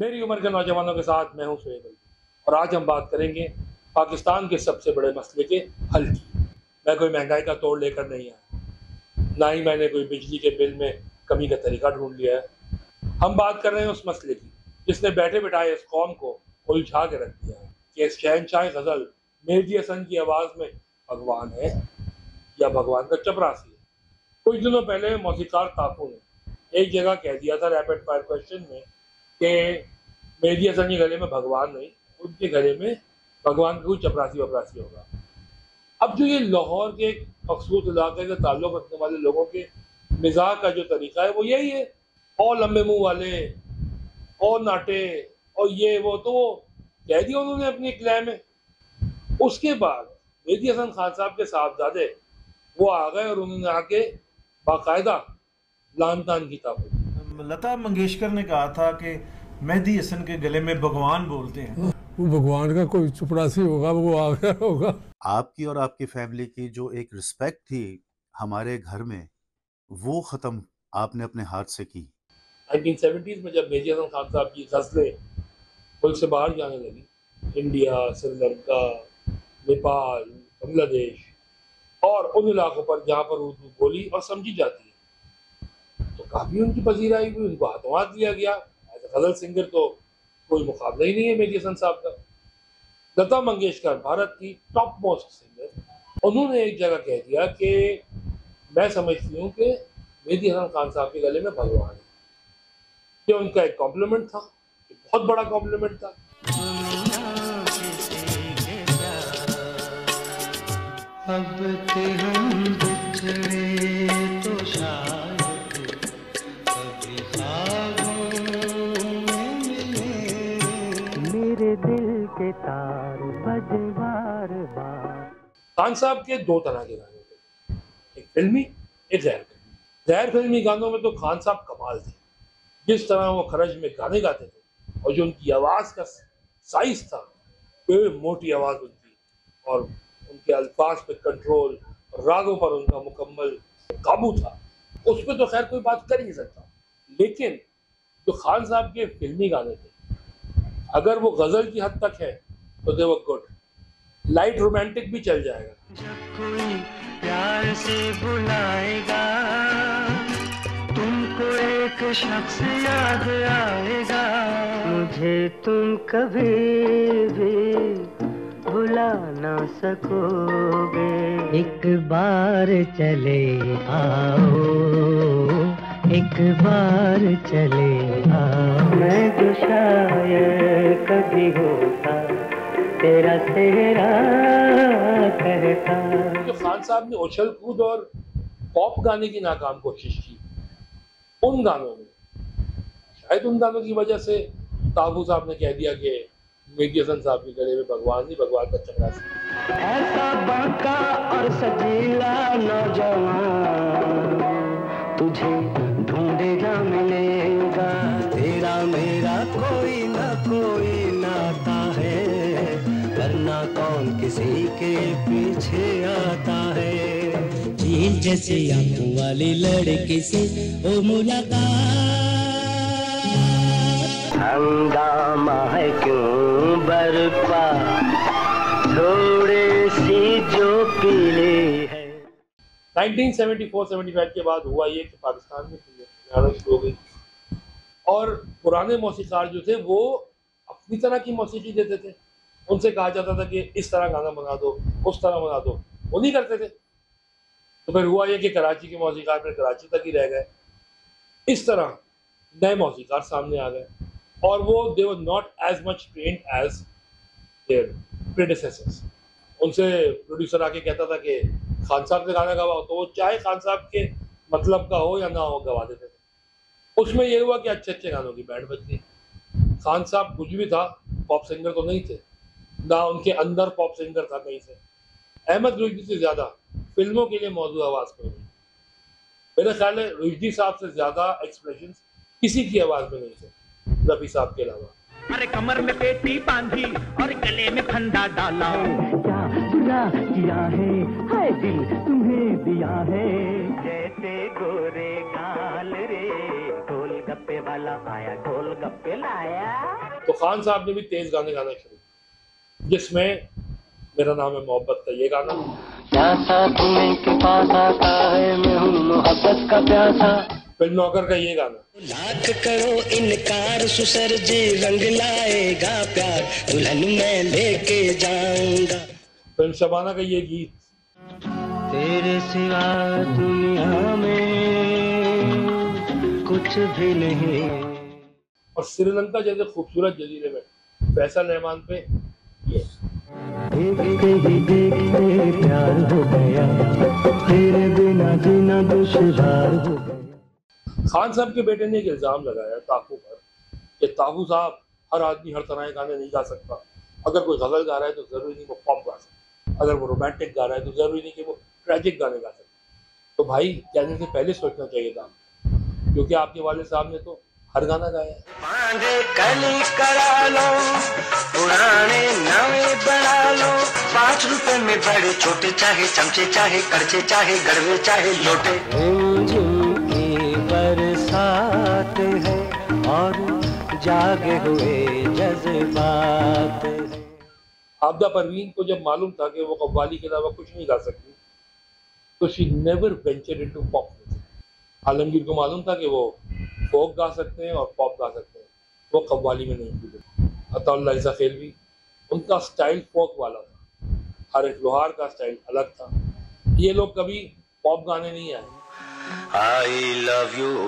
मेरी उम्र के नौजवानों के साथ मैं हूं सुहेब अली और आज हम बात करेंगे पाकिस्तान के सबसे बड़े मसले के हल की। मैं कोई महंगाई का तोड़ लेकर नहीं आया, ना ही मैंने कोई बिजली के बिल में कमी का तरीका ढूंढ लिया है। हम बात कर रहे हैं उस मसले की जिसने बैठे बिठाए इस कौम को उलझा के रख दिया है कि इस शहनशाह गजल मेहदी हसन की आवाज़ में भगवान है या भगवान का चपरासी है। कुछ दिनों पहले मौसीकार ताकू ने एक जगह कह दिया था रैपिड फायर क्वेश्चन में कि मेहदी हसन के गले में भगवान नहीं, उनके गले में भगवान का कोई चपरासी वपरासी होगा। अब जो ये लाहौर के एक मखसूस इलाके से ताल्लुक़ रखने वाले लोगों के मिजाज का जो तरीका है वो यही है, और लंबे मुंह वाले और नाटे और ये वो, तो वो कह दिया उन्होंने अपनी क्लेम में। उसके बाद मेहदी हसन खान साहब के साहबजादे वो आ गए और उन्होंने आके बाकायदा लान तान की ताकत। लता मंगेशकर ने कहा था कि मेहदी हसन के गले में भगवान बोलते हैं। वो भगवान का कोई चपरासी होगा, वो आ गया होगा। आपकी और आपकी फैमिली की जो एक रिस्पेक्ट थी हमारे घर में, वो ख़त्म आपने अपने हाथ से की। 1970s में जब मेहदी हसन खान साहब की गज़लें मुल्क से बाहर जाने लगी, इंडिया, श्रीलंका, नेपाल, बांग्लादेश और उन इलाकों पर जहाँ पर उर्दू बोली और समझी जाती है, तो काफ़ी उनकी पजीराई हुई, उनको हाथों हाथ दिया गया। एज ए गज़ल सिंगर तो कोई मुकाबला ही नहीं है मेहदी हसन साहब का। लता मंगेशकर भारत की टॉप मोस्ट सिंगर, उन्होंने एक जगह कह दिया कि मैं समझती हूँ कि मेहदी हसन खान साहब के गले में भगवान है। ये उनका एक कॉम्प्लीमेंट था, बहुत बड़ा कॉम्प्लीमेंट था। अब के हम बिछड़े तो शायद कभी ख्वाबों में मिले, मेरे दिल के तार बजे बार बार। खान साहब के दो तरह के गाने थे, एक फिल्मी, एक गैर फिल्मी। गैर फिल्मी गानों में तो खान साहब कमाल थे। जिस तरह वो खरज में गाने गाते थे और जो उनकी आवाज़ का साइज था, मोटी आवाज़ उनकी, और उनके अल्फाज पे कंट्रोल, रागों पर उनका मुकम्मल काबू था, उस पर तो खैर कोई बात कर ही नहीं सकता। लेकिन जो खान साहब के फिल्मी गाने थे, अगर वो गज़ल की हद तक है तो they were good, light romantic भी चल जाएगा। जब कोई प्यार से बुलाएगा तुमको एक शख्स याद आएगा, मुझे तुम कभी भी भुला ना सकोगे। एक बार चले आओ, एक बार चले आओ, मैं जो शायद कभी होता तेरा सेहरा कहता। जो खान साहब ने उछल कूद और पॉप गाने की नाकाम कोशिश की, उन गानों में शायद उन गानों की वजह से ताबू साहब ने कह दिया कि मेहदी हसन साहब के गले में भगवान नहीं, भगवान का चपरासी। ऐसा बांका और सजीला नौजवान तुझे ढूंढेगा मिलेगा, तेरा मेरा कोई ना कोई नाता है, वरना कौन किसी के पीछे आता है। झील जैसे आंखों वाली लड़की से ओ मुलाकात, हंगामा है क्यों बरपा, थोड़े सी जो पीले है। 1974-75 के बाद हुआ ये कि पाकिस्तान में फिल्में शुरू हो गई और पुराने मौसीकार जो थे वो अपनी तरह की मौसीकी देते थे। उनसे कहा जाता था कि इस तरह गाना बना दो, उस तरह बना दो, वो नहीं करते थे। तो फिर हुआ ये कि कराची के मौसीकार फिर कराची तक ही रह गए। इस तरह नए मौसीकार सामने आ गए और वो they were not as much trained as their predecessors. उनसे प्रोड्यूसर आके कहता था कि खान साहब से गाना गवाओ, तो वो चाहे खान साहब के मतलब का हो या ना हो गवा देते थे। उसमें ये हुआ कि अच्छे अच्छे गानों की बैंड बज गई। खान साहब कुछ भी था, पॉप सिंगर तो नहीं थे, ना उनके अंदर पॉप सिंगर था कहीं से। अहमद रुश्दी से ज़्यादा फिल्मों के लिए मौजूद आवाज़ पर हुई। मेरा ख्याल है रुश्दी साहब से ज़्यादा एक्सप्रेशंस किसी की आवाज़ में नहीं थे रफ़ी साहब के अलावा। अरे कमर में पेटी बांधी और गले में फंदा डाला, क्या बुरा किया है, हाय दिल तुम्हें दिया है, जैसे गोरे गाल रे, गोल गप्पे वाला आया गोल गप्पे लाया। खान साहब ने भी तेज गाने गाना शुरू किया, जिसमें मेरा नाम है मोहब्बत का ये गाना, प्यासा तुम्हें के पास आता है, मैं हूँ मोहब्बत का प्यासा। फिल्म नौकर का ये गाना, लाख करो इनकार सुसर जी रंग लाएगा प्यार, दुल्हन मैं लेके जाऊंगा। फिल्म शबाना का ये गीत, तेरे सिवा दुनिया में कुछ भी नहीं। और श्रीलंका जैसे खूबसूरत जजीरे में फैसल रहमान पे ये, देखते ही देखते प्यार हो गया, तेरे बिना जीना दुश्वार हो गया। खान साहब के बेटे ने एक इल्ज़ाम लगाया ताफू पर कि ताफू साहब हर आदमी हर तरह के गाने नहीं गा सकता, अगर कोई गज़ल गा रहा है तो ज़रूरी नहीं वो पॉप गा सकता, अगर वो रोमांटिक गा रहा है तो ज़रूरी नहीं कि वो ट्रैजिक गाने गा सकता। तो भाई कहने से पहले सोचना चाहिए था, क्योंकि आपके वाले साहब ने तो हर गाना गाया है। पांडे कली करा लो, पुराने नवे बना लो, 5 रुपए में बड़े छोटे, चाहे चमचे चाहे करचे चाहे गड़वे चाहे लोटे। की बरसात है और जागे हुए जज्बात है। आबदा परवीन को जब मालूम था कि वो कव्वाली के अलावा कुछ नहीं गा सकती, तो she never venture into pop music. Alamgir को मालूम था कि वो फोक गा सकते हैं और पॉप गा सकते हैं, वो कव्वाली में नहीं कूदे। अताउल्लाह ईसा खेलवी, उनका स्टाइल फोक वाला था, आरिफ लोहार का स्टाइल अलग था। ये लोग कभी पॉप गाने नहीं आए। आई लव यू,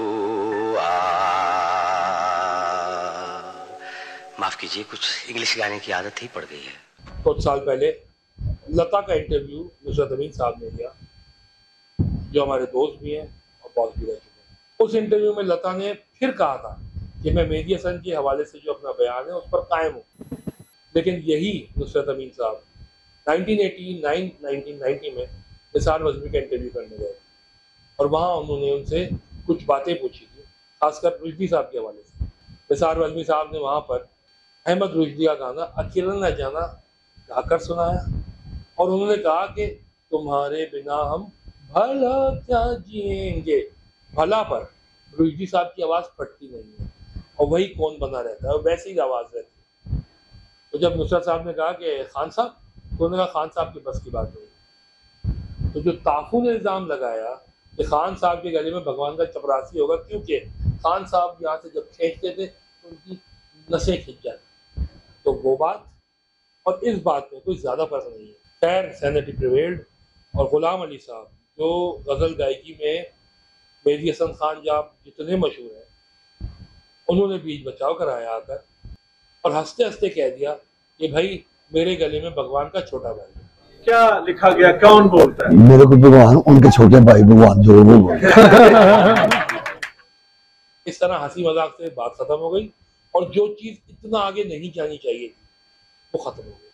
माफ कीजिए, कुछ इंग्लिश गाने की आदत ही पड़ गई है। कुछ साल पहले लता का इंटरव्यू नुसरत अमीन साहब ने लिया, जो हमारे दोस्त भी हैं और बॉस भी रह चुके हैं। उस इंटरव्यू में लता ने फिर कहा था कि मैं मेहदी हसन के हवाले से जो अपना बयान है उस पर कायम हूँ, लेकिन यही नुसरत अमीन साहब 1990 में निसार वज़मी का इंटरव्यू करने गए और वहाँ उन्होंने उनसे कुछ बातें पूछी थी, खासकर रुश्दी साहब के हवाले से। निसार वज़मी साहब ने वहाँ पर अहमद रुश्दी का गाना अकेला न जाना गाकर सुनाया और उन्होंने कहा कि तुम्हारे बिना हम भला क्या जिएंगे। भला पर रुश्दी साहब की आवाज़ फटती नहीं है और वही कौन बना रहता है और वैसी ही आवाज़ रहती है। तो जब नुसरत साहब ने कहा कि खान साहब, तो उन्होंने कहा खान साहब की बस की बात नहीं। तो जो ताफू ने इल्ज़ाम लगाया कि खान साहब के गले में भगवान का चपरासी होगा, क्योंकि खान साहब यहाँ से जब खींचते थे तो उनकी नसें खींच जाती, तो वो बात और इस बात में कोई ज़्यादा फर्क नहीं है। खैर, सैनिटी प्रिवेल्ड और गुलाम अली साहब जो गज़ल गायकी में मेहदी हसन खान जाब जितने मशहूर हैं, उन्होंने बीच बचाव कराया आकर और हंसते हंसते कह दिया कि भाई मेरे गले में भगवान का छोटा भाई है। क्या लिखा गया, कौन बोलता है? मेरे को भगवान, उनके छोटे भाई भगवान जो वो बोलते हैं। इस तरह हंसी मजाक से बात खत्म हो गई और जो चीज़ इतना आगे नहीं जानी चाहिए थी वो खत्म हो गई।